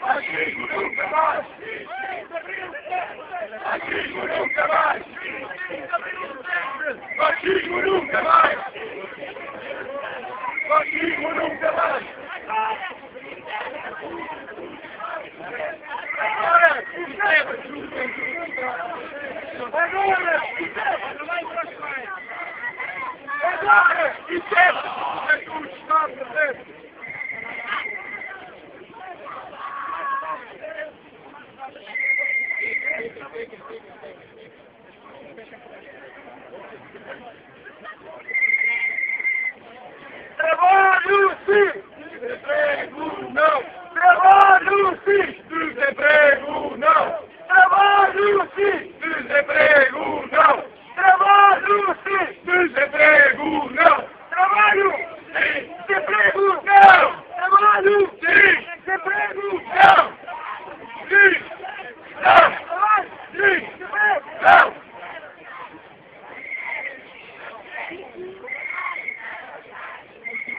Machismo nunca mais! Machismo nunca mais! Machismo nunca mais! Machismo nunca mais! Agora, trabalho sim! Desemprego não! Trabalho sim! Desemprego não! Trabalho sim! Desemprego não! Trabalho sim! Desemprego não! Trabalho sim! Desemprego não! Trabalho sim! Desemprego não! Sim! Não! Trabalho sim! Desemprego não!